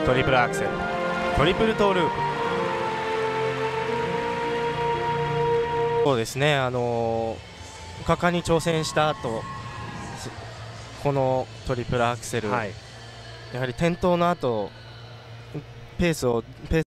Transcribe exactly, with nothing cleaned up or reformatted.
トリプルアクセル、トリプルトーループ。そうですね、あのー、果敢に挑戦した後、このトリプルアクセル、はい、やはり転倒の後ペースをペー